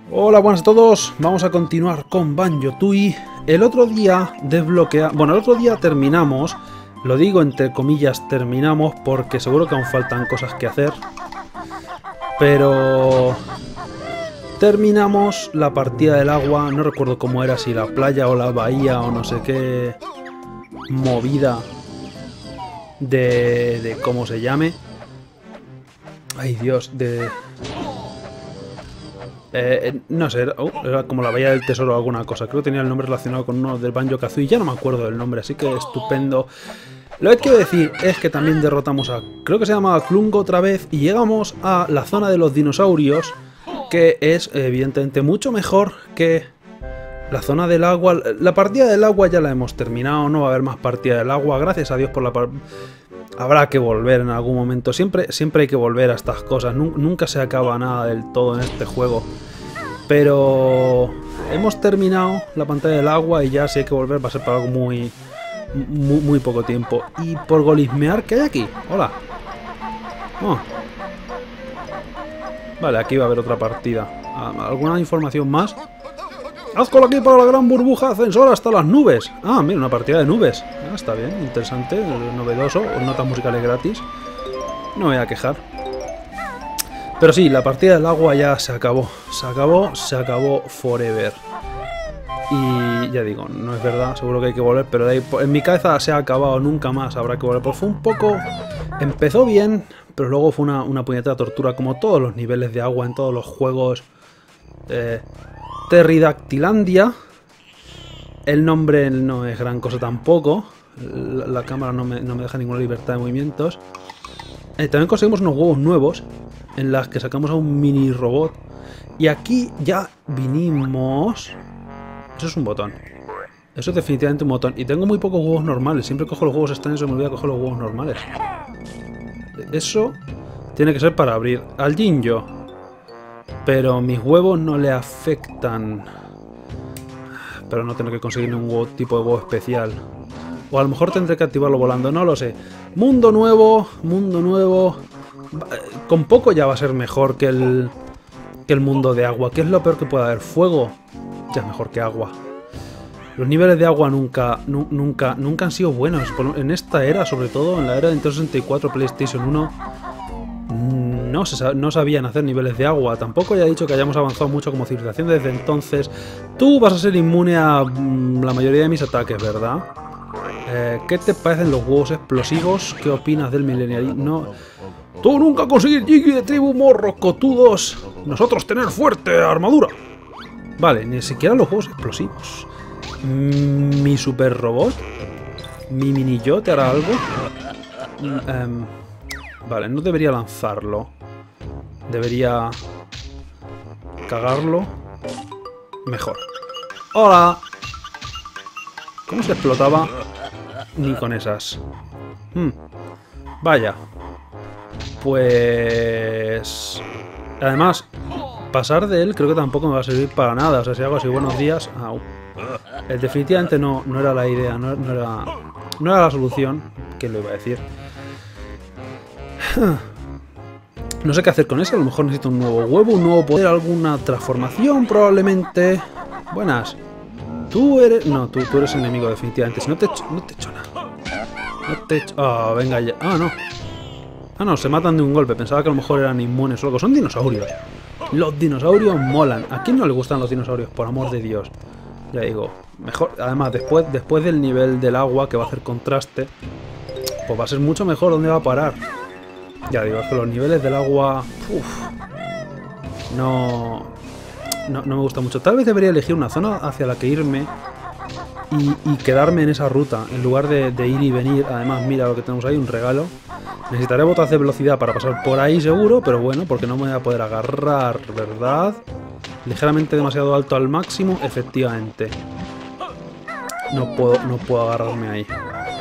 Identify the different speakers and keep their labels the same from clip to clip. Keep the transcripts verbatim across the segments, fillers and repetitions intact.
Speaker 1: Hola, buenas a todos. Vamos a continuar con Banjo-Tooie. El otro día desbloquea... Bueno, el otro día terminamos. Lo digo entre comillas terminamos porque seguro que aún faltan cosas que hacer. Pero... terminamos la partida del agua. No recuerdo cómo era, si la playa o la bahía o no sé qué... movida de... de cómo se llame. Ay, Dios, de... Eh, no sé, era, oh, era como la bahía del tesoro o alguna cosa. Creo que tenía el nombre relacionado con uno del Banjo-Kazooie. Ya no me acuerdo del nombre, así que estupendo. Lo que quiero decir es que también derrotamos a... creo que se llamaba Klungo otra vez. Y llegamos a la zona de los dinosaurios, que es evidentemente mucho mejor que la zona del agua. La partida del agua ya la hemos terminado. No va a haber más partida del agua. Gracias a Dios por la partida. Habrá que volver en algún momento. Siempre, siempre hay que volver a estas cosas. Nunca se acaba nada del todo en este juego. Pero hemos terminado la pantalla del agua y ya si hay que volver va a ser para algo muy, muy, muy poco tiempo. Y por golismear, ¿qué hay aquí? Hola. Oh. Vale, aquí va a haber otra partida. ¿Alguna información más? Haz cola aquí para la gran burbuja ascensor hasta las nubes. Ah, mira, una partida de nubes. Ah, está bien, interesante, novedoso. Notas musicales gratis. No me voy a quejar. Pero sí, la partida del agua ya se acabó. Se acabó, se acabó forever. Y ya digo, no es verdad, seguro que hay que volver. Pero de ahí, en mi cabeza se ha acabado, nunca más habrá que volver. Pues fue un poco... empezó bien, pero luego fue una, una puñetera tortura. Como todos los niveles de agua en todos los juegos... Eh... Terridactilandia. El nombre no es gran cosa tampoco. La, la cámara no me, no me deja ninguna libertad de movimientos. Eh, también conseguimos unos huevos nuevos en las que sacamos a un mini robot. Y aquí ya vinimos... Eso es un botón. Eso es definitivamente un botón. Y tengo muy pocos huevos normales. Siempre cojo los huevos extraños y me olvido coger los huevos normales. Eso tiene que ser para abrir al Jinjo. Pero mis huevos no le afectan. Pero no tengo que conseguir ningún huevo, tipo de huevo especial. O a lo mejor tendré que activarlo volando, no lo sé. Mundo nuevo, mundo nuevo. Con poco ya va a ser mejor que el, que el mundo de agua. ¿Qué es lo peor que puede haber? Fuego ya es mejor que agua. Los niveles de agua nunca, nu, nunca, nunca han sido buenos. En esta era, sobre todo en la era de Nintendo sesenta y cuatro, PlayStation uno... No, se, no sabían hacer niveles de agua. Tampoco ya he dicho que hayamos avanzado mucho como civilización desde entonces. Tú vas a ser inmune a mm, la mayoría de mis ataques, ¿verdad? Eh, ¿Qué te parecen los huevos explosivos? ¿Qué opinas del milenialismo? No. Tú nunca conseguir Jiggy de tribu morros cotudos. Nosotros tener fuerte armadura. Vale, ni siquiera los huevos explosivos. Mm, ¿Mi super robot? ¿Mi mini yo te hará algo? Mm, um, vale, no debería lanzarlo. Debería... cagarlo. Mejor. ¡Hola! ¿Cómo se explotaba? Ni con esas. Hmm. Vaya. Pues... además, pasar de él creo que tampoco me va a servir para nada. O sea, si hago así, buenos días... Au. Eh, definitivamente no, no era la idea. No, no, era, no era la solución. ¿Quién lo iba a decir? No sé qué hacer con eso, a lo mejor necesito un nuevo huevo, un nuevo poder, alguna transformación probablemente. Buenas. Tú eres... no, tú, tú eres enemigo definitivamente. Si no te echo... no te echo nada. No te echo... ah, venga ya. Ah, no. Ah, no, se matan de un golpe. Pensaba que a lo mejor eran inmunes o algo. Son dinosaurios. Los dinosaurios molan. ¿A quién no le gustan los dinosaurios? Por amor de Dios. Ya digo, mejor. Además, después, después del nivel del agua que va a hacer contraste, pues va a ser mucho mejor. ¿Dónde va a parar? Ya digo, es que los niveles del agua... Uf, no, no, no me gusta mucho. Tal vez debería elegir una zona hacia la que irme y, y quedarme en esa ruta, en lugar de, de ir y venir. Además, mira lo que tenemos ahí, un regalo. Necesitaré botas de velocidad para pasar por ahí seguro, pero bueno, porque no me voy a poder agarrar, ¿verdad? Ligeramente demasiado alto al máximo, efectivamente. No puedo, no puedo agarrarme ahí.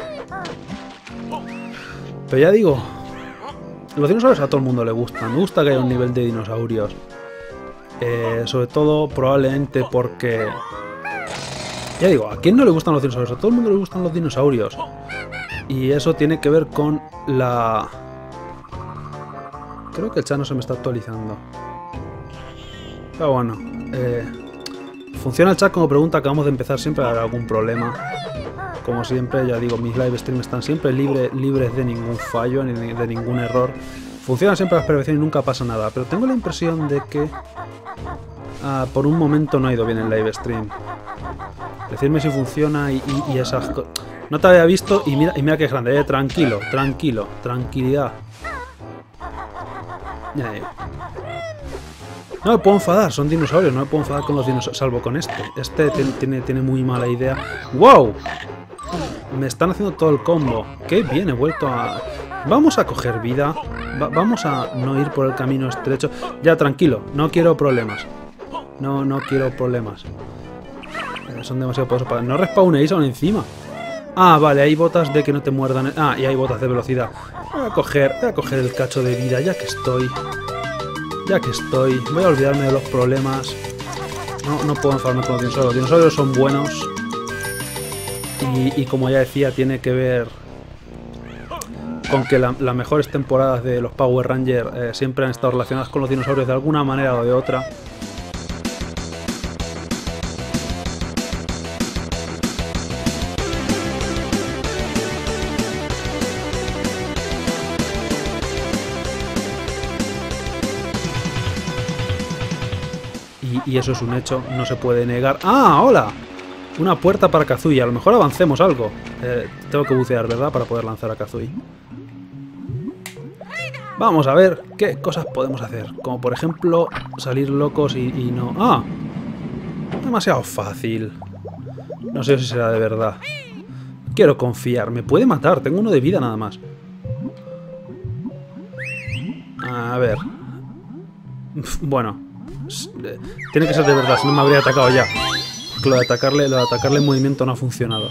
Speaker 1: Pero ya digo... los dinosaurios a todo el mundo le gustan. Me gusta que haya un nivel de dinosaurios. Eh, sobre todo, probablemente porque... ya digo, ¿a quién no le gustan los dinosaurios? A todo el mundo le gustan los dinosaurios. Y eso tiene que ver con la... creo que el chat no se me está actualizando. Pero bueno. Eh, funciona el chat como pregunta, acabamos de empezar, siempre habrá algún problema. Como siempre, ya digo, mis live streams están siempre libre, libres de ningún fallo, ni de ningún error. Funcionan siempre las perfección y nunca pasa nada, pero tengo la impresión de que ah, por un momento no ha ido bien el live stream. Decidme si funciona y, y, y esas cosas. No te había visto y mira, y mira que es grande, eh, tranquilo, tranquilo, tranquilidad. Ya digo. No me puedo enfadar, son dinosaurios, no me puedo enfadar con los dinosaurios, salvo con este. Este tiene, tiene muy mala idea. ¡Wow! Me están haciendo todo el combo. ¡Qué bien! He vuelto a... Vamos a coger vida. Va vamos a no ir por el camino estrecho. Ya, tranquilo, no quiero problemas. No, no quiero problemas. Eh, son demasiado poderosos para... No respawnéis aún encima. Ah, vale, hay botas de que no te muerdan. Ah, y hay botas de velocidad. Voy a coger, voy a coger el cacho de vida, ya que estoy... Ya que estoy, voy a olvidarme de los problemas. No, no puedo enfadarme con los dinosaurios. Los dinosaurios son buenos. Y, y como ya decía, tiene que ver con que la, las mejores temporadas de los Power Rangers eh, siempre han estado relacionadas con los dinosaurios de alguna manera o de otra. Y eso es un hecho, no se puede negar. ¡Ah, hola! Una puerta para Kazooie. A lo mejor avancemos algo. Eh, tengo que bucear, ¿verdad? Para poder lanzar a Kazooie. Vamos a ver qué cosas podemos hacer. Como por ejemplo, salir locos y, y no... ¡Ah! Demasiado fácil. No sé si será de verdad. Quiero confiar. Me puede matar. Tengo uno de vida nada más. A ver. Bueno. Tiene que ser de verdad, si no me habría atacado ya. Lo de atacarle, lo de atacarle en movimiento no ha funcionado.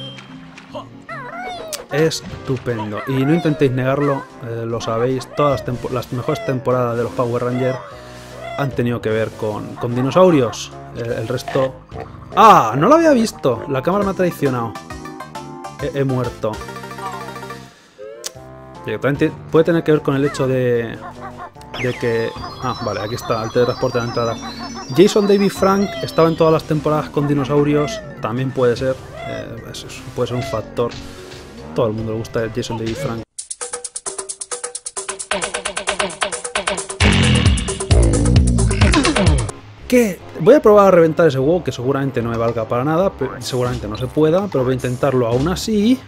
Speaker 1: Estupendo. Y no intentéis negarlo, eh, lo sabéis, todas las, las mejores temporadas de los Power Rangers han tenido que ver con, con dinosaurios. El, el resto... ¡Ah! No lo había visto. La cámara me ha traicionado. He, he muerto. Y también puede tener que ver con el hecho de... de que... Ah, vale, aquí está el teletransporte de la entrada. Jason David Frank estaba en todas las temporadas con dinosaurios. También puede ser. Eh, eso puede ser un factor. Todo el mundo le gusta Jason David Frank. ¿Qué? Voy a probar a reventar ese huevo, que seguramente no me valga para nada. Seguramente no se pueda, pero voy a intentarlo aún así.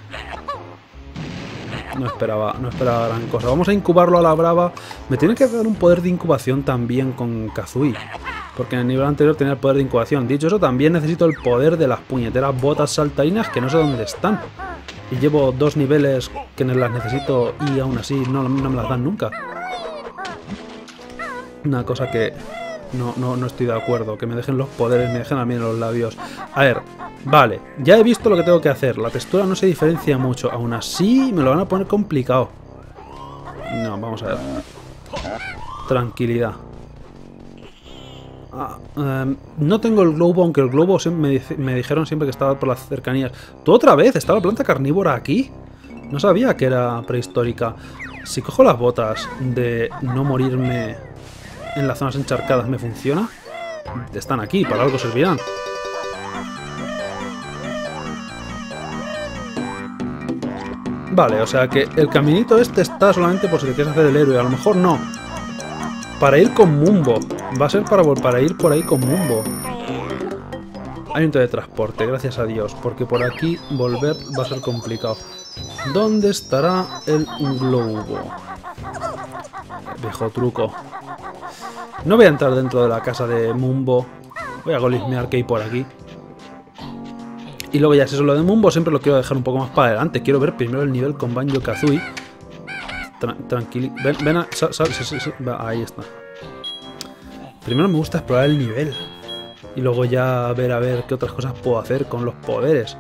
Speaker 1: No esperaba, no esperaba gran cosa. Vamos a incubarlo a la brava. Me tiene que dar un poder de incubación también con Kazooie. Porque en el nivel anterior tenía el poder de incubación. Dicho eso, también necesito el poder de las puñeteras botas saltarinas, que no sé dónde están. Y llevo dos niveles que no las necesito y aún así no, no me las dan nunca. Una cosa que no, no, no estoy de acuerdo. Que me dejen los poderes, me dejen a mí en los labios. A ver, vale, ya he visto lo que tengo que hacer. La textura no se diferencia mucho. Aún así me lo van a poner complicado. No, vamos a ver. Tranquilidad. Ah, um, no tengo el globo, aunque el globo me, me dijeron siempre que estaba por las cercanías. ¿Tú otra vez? ¿Está la planta carnívora aquí? No sabía que era prehistórica. Si cojo las botas de no morirme en las zonas encharcadas, ¿me funciona? Están aquí, para algo servirán. Vale, o sea que el caminito este está solamente por si te quieres hacer el héroe. A lo mejor no. Para ir con Mumbo. Va a ser para, para ir por ahí con Mumbo. Hay un teletransporte, gracias a Dios. Porque por aquí volver va a ser complicado. ¿Dónde estará el globo? Viejo truco. No voy a entrar dentro de la casa de Mumbo. Voy a golismear que hay por aquí. Y luego ya si eso lo de Mumbo siempre lo quiero dejar un poco más para adelante. Quiero ver primero el nivel con Banjo-Kazooie. Tra tranquilo. Ven, ven a... Sal, sal, sal, sal, sal. Va, ahí está. Primero me gusta explorar el nivel. Y luego ya ver a ver qué otras cosas puedo hacer con los poderes.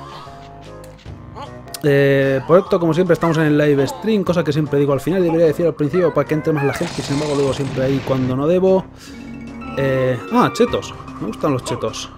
Speaker 1: Eh, por esto, como siempre, estamos en el live stream. Cosa que siempre digo al final. Debería decir al principio para que entre más la gente. Y sin embargo luego siempre ahí cuando no debo. Eh, ah, chetos. Me gustan los chetos.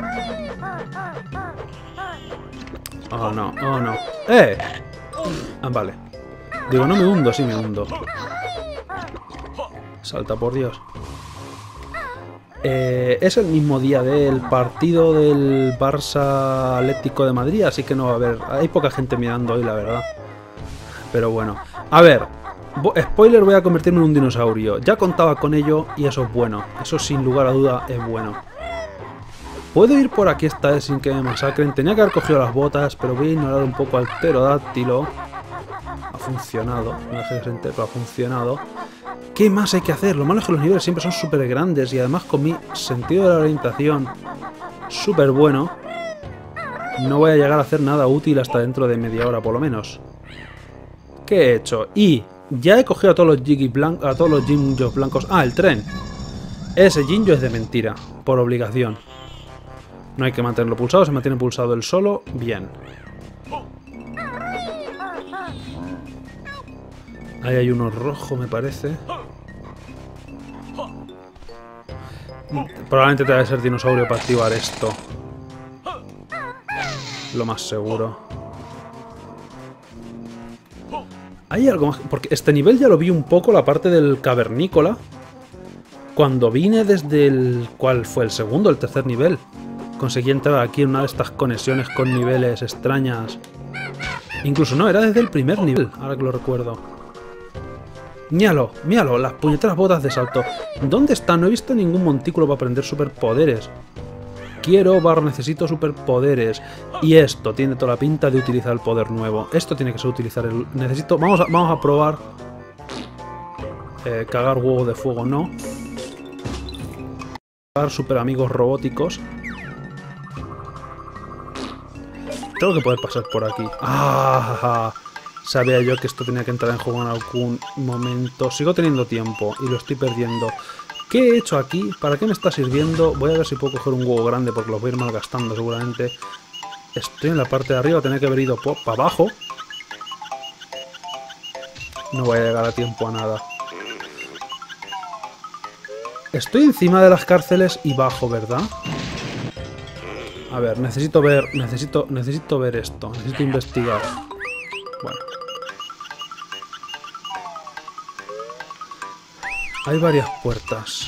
Speaker 1: Oh no, oh no. ¡Eh! Ah, vale. Digo, no me hundo, sí me hundo. Salta, por Dios. Eh, es el mismo día del partido del Barça Atlético de Madrid, así que no va a haber... Hay poca gente mirando hoy, la verdad. Pero bueno. A ver, spoiler, voy a convertirme en un dinosaurio. Ya contaba con ello y eso es bueno. Eso sin lugar a duda es bueno. Puedo ir por aquí esta vez sin que me masacren. Tenía que haber cogido las botas, pero voy a ignorar un poco al pterodáctilo. Ha funcionado. No dejé de sentir, pero ha funcionado. ¿Qué más hay que hacer? Lo malo es que los niveles siempre son súper grandes y además con mi sentido de la orientación súper bueno, no voy a llegar a hacer nada útil hasta dentro de media hora por lo menos. ¿Qué he hecho? Y ya he cogido a todos los Jiggy blancos, a todos los Jinjos blancos. Ah, el tren. Ese Jinjo es de mentira, por obligación. No hay que mantenerlo pulsado, se mantiene pulsado el solo. Bien. Ahí hay uno rojo, me parece. Probablemente debe ser dinosaurio para activar esto. Lo más seguro. Hay algo más... Porque este nivel ya lo vi un poco, la parte del cavernícola. Cuando vine desde el... ¿Cuál fue? ¿El segundo o el tercer nivel? Conseguí entrar aquí en una de estas conexiones con niveles extrañas. Incluso no, era desde el primer nivel, ahora que lo recuerdo. Míralo, míralo, las puñeteras botas de salto. ¿Dónde está? No he visto ningún montículo para aprender superpoderes. Quiero, barra, necesito superpoderes. Y esto tiene toda la pinta de utilizar el poder nuevo. Esto tiene que ser utilizar el... Necesito... Vamos a, vamos a probar... Eh, cagar huevo de fuego, no. Cagar super amigos robóticos. Tengo que poder pasar por aquí. ¡Ah! Sabía yo que esto tenía que entrar en juego en algún momento. Sigo teniendo tiempo y lo estoy perdiendo. ¿Qué he hecho aquí? ¿Para qué me está sirviendo? Voy a ver si puedo coger un huevo grande porque los voy a ir malgastando seguramente. Estoy en la parte de arriba, tenía que haber ido para abajo. No voy a llegar a tiempo a nada. Estoy encima de las cárceles y bajo, ¿verdad? A ver, necesito ver, necesito, necesito ver esto, necesito investigar. Bueno. Hay varias puertas.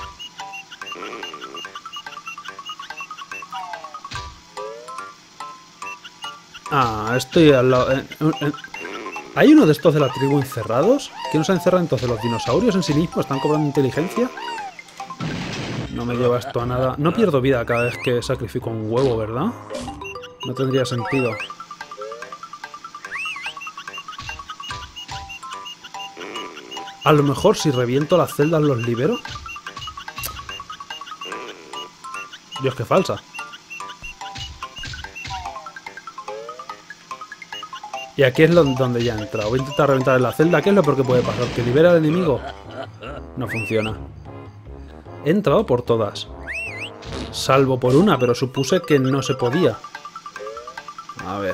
Speaker 1: Ah, estoy al lado... En, en, ¿hay uno de estos de la tribu encerrados? ¿Quién nos ha encerrado entonces? ¿Los dinosaurios en sí mismos están cobrando inteligencia? No me lleva esto a nada. No pierdo vida cada vez que sacrifico un huevo, ¿verdad? No tendría sentido. A lo mejor si reviento las celdas los libero. Dios, qué falsa. Y aquí es donde ya he entrado. Voy a intentar reventar la celda. ¿Qué es lo peor que puede pasar? ¿Que libera al enemigo? No funciona. He entrado por todas. Salvo por una, pero supuse que no se podía. A ver.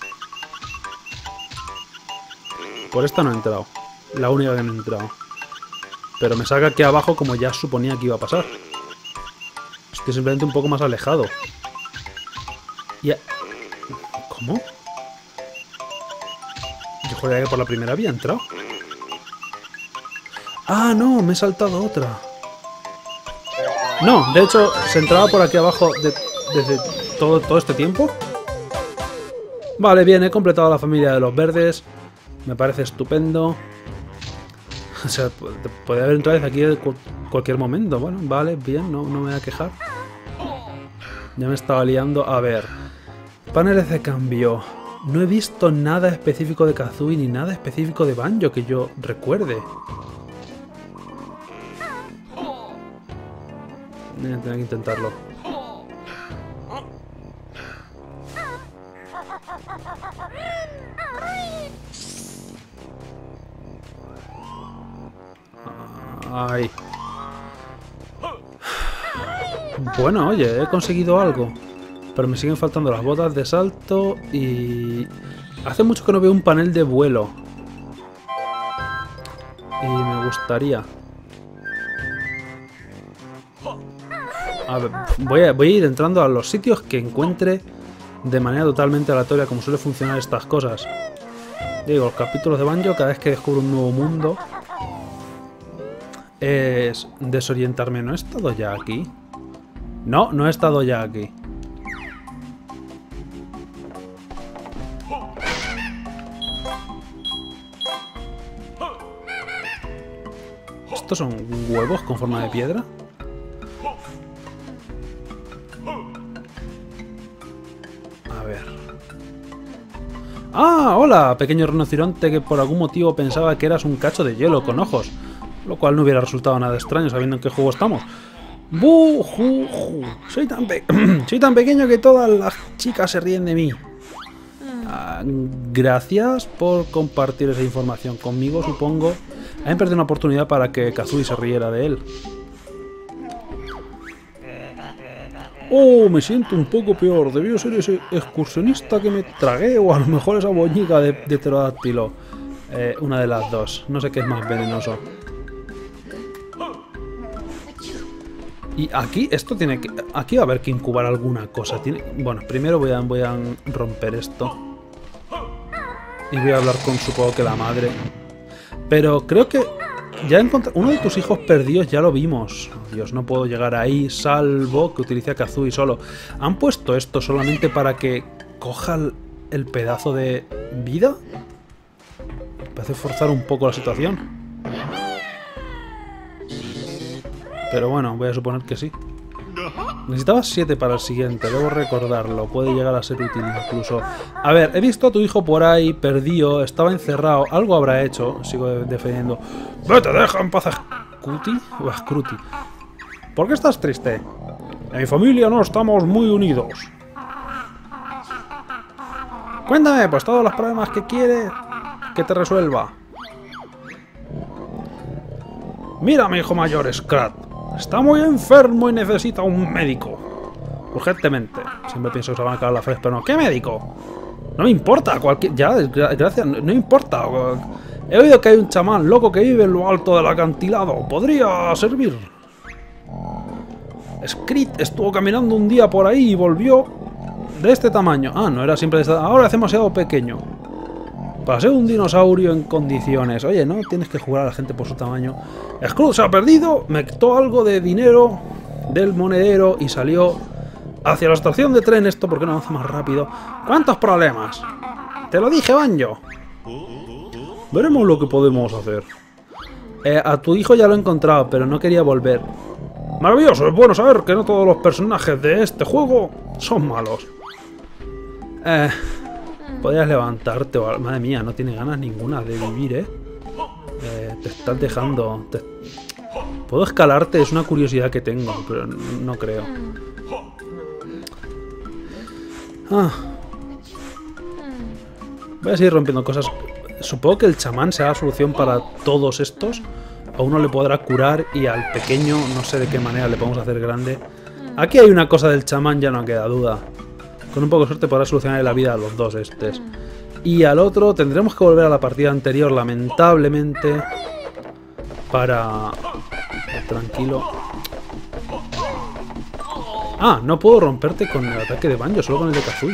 Speaker 1: Por esta no he entrado. La única que no he entrado. Pero me saca aquí abajo como ya suponía que iba a pasar. Estoy simplemente un poco más alejado. Y a... ¿Cómo? Yo juraría que por la primera había entrado. Ah, no, me he saltado otra. No, de hecho, se entraba por aquí abajo de, desde todo, todo este tiempo. Vale, bien, he completado la familia de los verdes. Me parece estupendo. O sea, podría haber entrado desde aquí en cualquier momento. Bueno, vale, bien, no, no me voy a quejar. Ya me estaba liando. A ver. Paneles de cambio. No he visto nada específico de Kazooie ni nada específico de Banjo que yo recuerde. Voy a tener que intentarlo. Ay. Bueno, oye, he conseguido algo. Pero me siguen faltando las botas de salto y... Hace mucho que no veo un panel de vuelo. Y me gustaría... A ver, voy a, voy a ir entrando a los sitios que encuentre de manera totalmente aleatoria, como suele funcionar estas cosas. Digo, los capítulos de Banjo, cada vez que descubro un nuevo mundo... es desorientarme. ¿No he estado ya aquí? No, no he estado ya aquí. ¿Estos son huevos con forma de piedra? A ver. ¡Ah! ¡Hola! Pequeño rinoceronte que por algún motivo pensaba que eras un cacho de hielo con ojos. Lo cual no hubiera resultado nada extraño sabiendo en qué juego estamos. ¡Bu! Ju, ju. Soy tan, pe Soy tan pequeño que todas las chicas se ríen de mí. Ah, gracias por compartir esa información conmigo, supongo. Han perdido una oportunidad para que Kazooie se riera de él. Oh, me siento un poco peor. Debió ser ese excursionista que me tragué, o a lo mejor esa boñiga de, de pterodáctilo. Eh, una de las dos. No sé qué es más venenoso. Y aquí, esto tiene que... Aquí va a haber que incubar alguna cosa. Tiene, bueno, primero voy a, voy a romper esto. Y voy a hablar con, supongo que la madre. Pero creo que ya encontré... Uno de tus hijos perdidos ya lo vimos. Dios, no puedo llegar ahí, salvo que utilice a Kazooie solo. ¿Han puesto esto solamente para que coja el, el pedazo de vida? Me parece forzar un poco la situación. Pero bueno, voy a suponer que sí. Necesitabas siete para el siguiente, debo recordarlo. Puede llegar a ser útil incluso. A ver, he visto a tu hijo por ahí, perdido, estaba encerrado. Algo habrá hecho, sigo defendiendo. ¡Vete, deja en paz, Scruty! O Scruty. ¿Por qué estás triste? En mi familia no estamos muy unidos. Cuéntame, pues todos los problemas que quieres que te resuelva. Mira, mi hijo mayor, Scrat. Está muy enfermo y necesita un médico. Urgentemente. Siempre pienso que se van a acabar la fresca, pero no. ¿Qué médico? No me importa. Cualquier... Ya, gracias. No, no importa. He oído que hay un chamán loco que vive en lo alto del acantilado. Podría servir. Scrat estuvo caminando un día por ahí y volvió de este tamaño. Ah, no era siempre de esta... Ahora es demasiado pequeño. Para ser un dinosaurio en condiciones. Oye, no tienes que jugar a la gente por su tamaño. Scrooge se ha perdido, me quitó algo de dinero del monedero y salió hacia la estación de tren. Esto porque no avanza más rápido. ¿Cuántos problemas? Te lo dije, Banjo. Veremos lo que podemos hacer. Eh, a tu hijo ya lo he encontrado, pero no quería volver. Maravilloso, es bueno saber que no todos los personajes de este juego son malos. Eh... Podrías levantarte, o... Madre mía, no tiene ganas ninguna de vivir, ¿eh? eh te estás dejando... Te... Puedo escalarte, es una curiosidad que tengo, pero no creo. Ah. Voy a seguir rompiendo cosas. Supongo que el chamán será la solución para todos estos. A uno le podrá curar y al pequeño no sé de qué manera le podemos hacer grande. Aquí hay una cosa del chamán, ya no queda duda. Con un poco de suerte podrá solucionar la vida a los dos estos. Y al otro tendremos que volver a la partida anterior, lamentablemente. Para... Tranquilo. Ah, no puedo romperte con el ataque de Banjo, solo con el de Kazooie.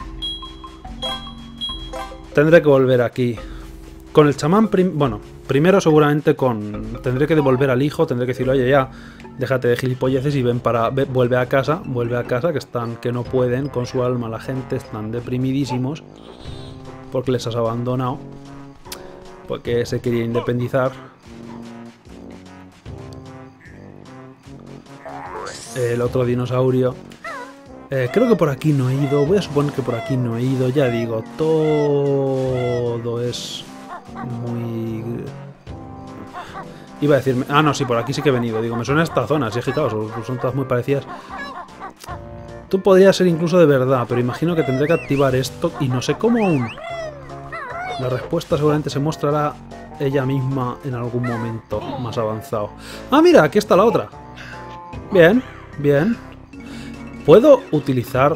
Speaker 1: Tendré que volver aquí. Con el chamán... Prim bueno, primero seguramente con... Tendré que devolver al hijo, tendré que decirle, oye, ya... Déjate de gilipolleces y ven para... Ve, vuelve a casa, vuelve a casa, que están... Que no pueden con su alma, la gente están deprimidísimos. Porque les has abandonado. Porque se quería independizar. El otro dinosaurio. Eh, creo que por aquí no he ido. Voy a suponer que por aquí no he ido. Ya digo, todo es muy... Iba a decirme... Ah, no, sí, por aquí sí que he venido. Digo, me suena esta zona. Sí, claro, son, son todas muy parecidas. Tú podrías ser incluso de verdad, pero imagino que tendré que activar esto y no sé cómo aún. La respuesta seguramente se mostrará ella misma en algún momento más avanzado. Ah, mira, aquí está la otra. Bien, bien. Puedo utilizar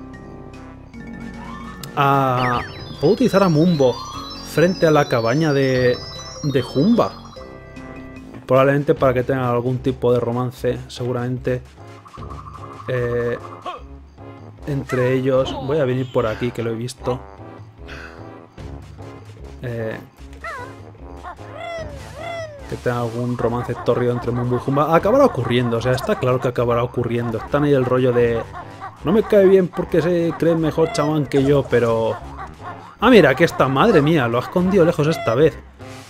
Speaker 1: a... Puedo utilizar a Mumbo frente a la cabaña de, de Jumba. Probablemente para que tengan algún tipo de romance, seguramente. Eh, entre ellos... Voy a venir por aquí, que lo he visto. Eh, que tenga algún romance torrido entre Mumbo y Jumba. Acabará ocurriendo, o sea, está claro que acabará ocurriendo. Están ahí el rollo de... No me cae bien porque se cree mejor chamán que yo, pero... Ah, mira, aquí está, madre mía, lo ha escondido lejos esta vez.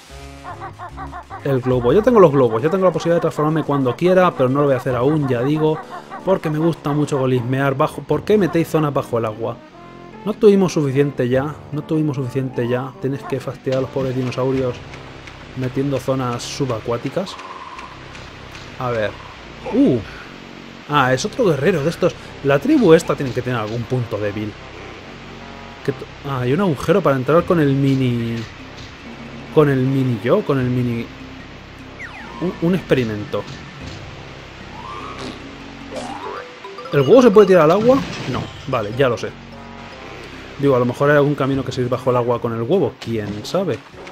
Speaker 1: El globo, yo tengo los globos, yo tengo la posibilidad de transformarme cuando quiera, pero no lo voy a hacer aún, ya digo, porque me gusta mucho golismear bajo... ¿Por qué metéis zonas bajo el agua? No tuvimos suficiente ya, no tuvimos suficiente ya. Tienes que fastidiar a los pobres dinosaurios metiendo zonas subacuáticas. A ver. Uh. Ah, es otro guerrero de estos. La tribu esta tiene que tener algún punto débil. Que ah, hay un agujero para entrar con el mini... Con el mini yo, con el mini... Un, un experimento. ¿El huevo se puede tirar al agua? No, vale, ya lo sé. Digo, a lo mejor hay algún camino que se ir bajo el agua con el huevo. ¿Quién sabe?